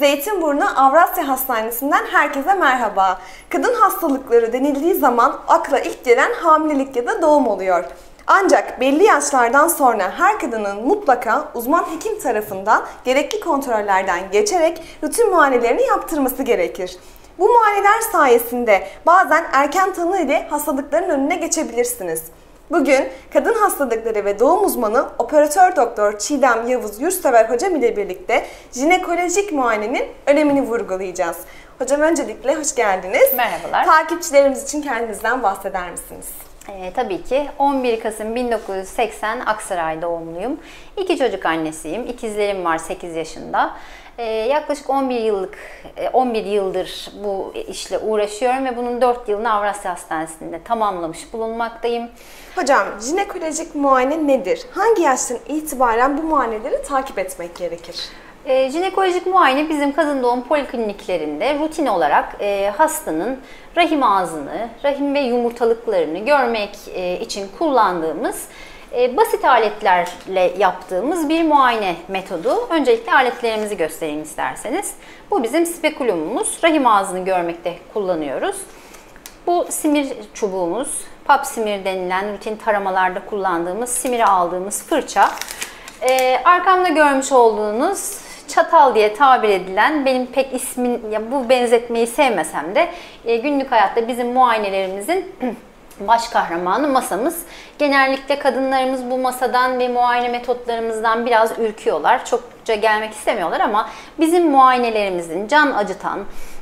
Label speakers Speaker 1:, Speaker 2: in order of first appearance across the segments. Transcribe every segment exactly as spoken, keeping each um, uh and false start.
Speaker 1: Zeytinburnu Avrasya Hastanesi'nden herkese merhaba. Kadın hastalıkları denildiği zaman akla ilk gelen hamilelik ya da doğum oluyor. Ancak belli yaşlardan sonra her kadının mutlaka uzman hekim tarafından gerekli kontrollerden geçerek rutin muayenelerini yaptırması gerekir. Bu muayeneler sayesinde bazen erken tanı ile hastalıkların önüne geçebilirsiniz. Bugün kadın hastalıkları ve doğum uzmanı operatör doktor Çiğdem Yavuz Yurtsever hocam ile birlikte jinekolojik muayenenin önemini vurgulayacağız. Hocam öncelikle hoş geldiniz.
Speaker 2: Merhabalar.
Speaker 1: Takipçilerimiz için kendinizden bahseder misiniz?
Speaker 2: Ee, tabii ki on bir Kasım bin dokuz yüz seksen Aksaray doğumluyum. İki çocuk annesiyim. İkizlerim var sekiz yaşında. Ee, yaklaşık on bir yıllık on bir yıldır bu işle uğraşıyorum ve bunun dört yılını Avrasya Hastanesi'nde tamamlamış bulunmaktayım.
Speaker 1: Hocam, jinekolojik muayene nedir? Hangi yaştan itibaren bu muayeneleri takip etmek gerekir?
Speaker 2: E, jinekolojik muayene bizim kadın doğum polikliniklerinde rutin olarak e, hastanın rahim ağzını, rahim ve yumurtalıklarını görmek e, için kullandığımız e, basit aletlerle yaptığımız bir muayene metodu. Öncelikle aletlerimizi göstereyim isterseniz. Bu bizim spekulumumuz. Rahim ağzını görmekte kullanıyoruz. Bu simir çubuğumuz, pap simir denilen rutin taramalarda kullandığımız, simiri aldığımız fırça. Ee, arkamda görmüş olduğunuz çatal diye tabir edilen, benim pek ismin, ya bu benzetmeyi sevmesem de e, günlük hayatta bizim muayenelerimizin baş kahramanı masamız. Genellikle kadınlarımız bu masadan ve muayene metotlarımızdan biraz ürküyorlar. Çokça gelmek istemiyorlar ama bizim muayenelerimizin can acıtan,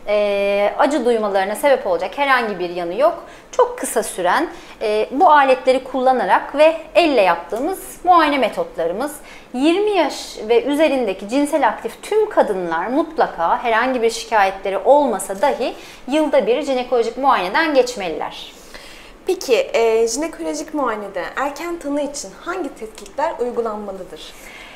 Speaker 2: e, acı duymalarına sebep olacak herhangi bir yanı yok. Çok kısa süren e, bu aletleri kullanarak ve elle yaptığımız muayene metotlarımız. yirmi yaş ve üzerindeki cinsel aktif tüm kadınlar mutlaka herhangi bir şikayetleri olmasa dahi yılda bir jinekolojik muayeneden geçmeliler.
Speaker 1: Peki e, jinekolojik muayenede erken tanı için hangi tetkikler uygulanmalıdır?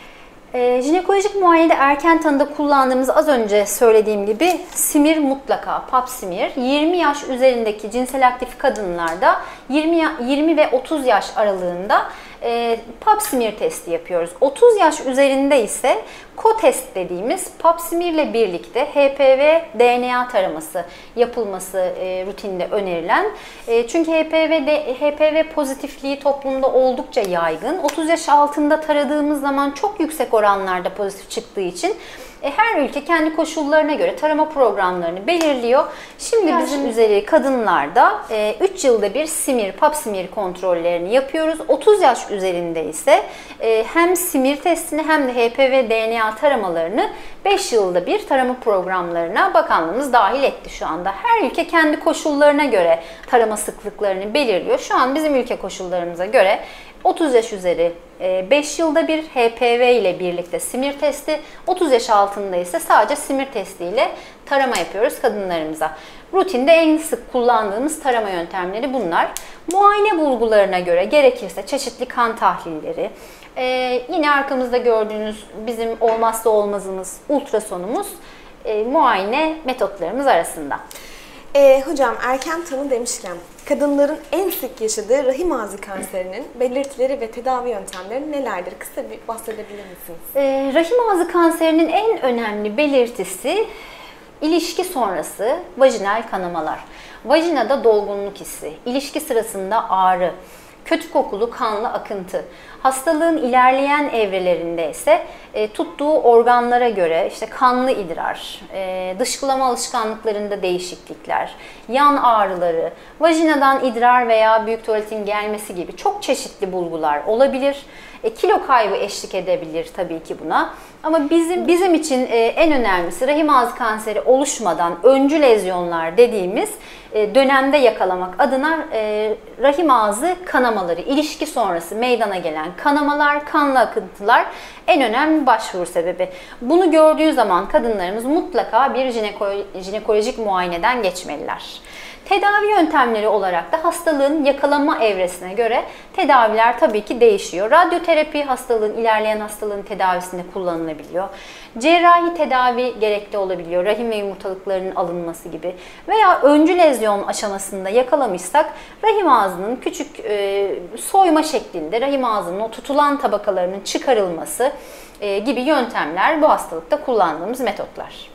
Speaker 2: E, jinekolojik muayenede erken tanıda kullandığımız, az önce söylediğim gibi, simir mutlaka, pap simir. yirmi yaş üzerindeki cinsel aktif kadınlarda yirmi, yirmi ve otuz yaş aralığında e, pap simir testi yapıyoruz. otuz yaş üzerinde ise ko-test dediğimiz pap simirle birlikte H P V D N A taraması yapılması e, rutinde önerilen. E, çünkü H P V de, H P V pozitifliği toplumda oldukça yaygın. otuz yaş altında taradığımız zaman çok yüksek oranlarda pozitif çıktığı için e, her ülke kendi koşullarına göre tarama programlarını belirliyor. Şimdi yani bizim üzeri kadınlarda e, üç yılda bir simir, pap simir kontrollerini yapıyoruz. otuz yaş üzerinde ise e, hem simir testini hem de H P V D N A taramalarını beş yılda bir tarama programlarına bakanlığımız dahil etti şu anda. Her ülke kendi koşullarına göre tarama sıklıklarını belirliyor. Şu an bizim ülke koşullarımıza göre otuz yaş üzeri beş yılda bir H P V ile birlikte simir testi, otuz yaş altında ise sadece simir testi ile tarama yapıyoruz kadınlarımıza. Rutinde en sık kullandığımız tarama yöntemleri bunlar. Muayene bulgularına göre gerekirse çeşitli kan tahlilleri, Ee, yine arkamızda gördüğünüz bizim olmazsa olmazımız ultrasonumuz e, muayene metotlarımız arasında.
Speaker 1: Ee, hocam, erken tanı demişken kadınların en sık yaşadığı rahim ağzı kanserinin belirtileri ve tedavi yöntemleri nelerdir? Kısa bir bahsedebilir misiniz?
Speaker 2: Ee, rahim ağzı kanserinin en önemli belirtisi ilişki sonrası vajinal kanamalar. Vajinada dolgunluk hissi, ilişki sırasında ağrı, kötü kokulu kanlı akıntı. Hastalığın ilerleyen evrelerinde ise e, tuttuğu organlara göre işte kanlı idrar, e, dışkılama alışkanlıklarında değişiklikler, yan ağrıları, vajinadan idrar veya büyük tuvaletin gelmesi gibi çok çeşitli bulgular olabilir. E, kilo kaybı eşlik edebilir tabii ki buna. Ama bizim bizim için e, en önemlisi rahim ağzı kanseri oluşmadan öncü lezyonlar dediğimiz e, dönemde yakalamak adına e, rahim ağzı kanamaları, ilişki sonrası meydana gelen kanamalar, kanlı akıntılar en önemli başvuru sebebi. Bunu gördüğü zaman kadınlarımız mutlaka bir jineko jinekolojik muayeneden geçmeliler. Tedavi yöntemleri olarak da hastalığın yakalama evresine göre tedaviler tabii ki değişiyor. Radyoterapi hastalığın, ilerleyen hastalığın tedavisinde kullanılabiliyor. Cerrahi tedavi gerekli olabiliyor. Rahim ve yumurtalıklarının alınması gibi. Veya öncü lezyon aşamasında yakalamışsak rahim ağzının küçük e, soyma şeklinde rahim ağzının o tutulan tabakalarının çıkarılması e, gibi yöntemler bu hastalıkta kullandığımız metotlar.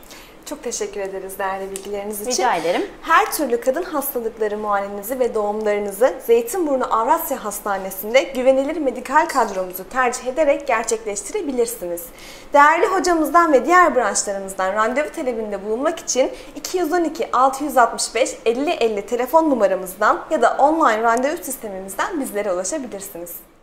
Speaker 1: Çok teşekkür ederiz değerli bilgileriniz için.
Speaker 2: Rica ederim.
Speaker 1: Her türlü kadın hastalıkları muayenenizi ve doğumlarınızı Zeytinburnu Avrasya Hastanesi'nde güvenilir medikal kadromuzu tercih ederek gerçekleştirebilirsiniz. Değerli hocamızdan ve diğer branşlarımızdan randevu talebinde bulunmak için iki yüz on iki altı yüz altmış beş elli elli telefon numaramızdan ya da online randevu sistemimizden bizlere ulaşabilirsiniz.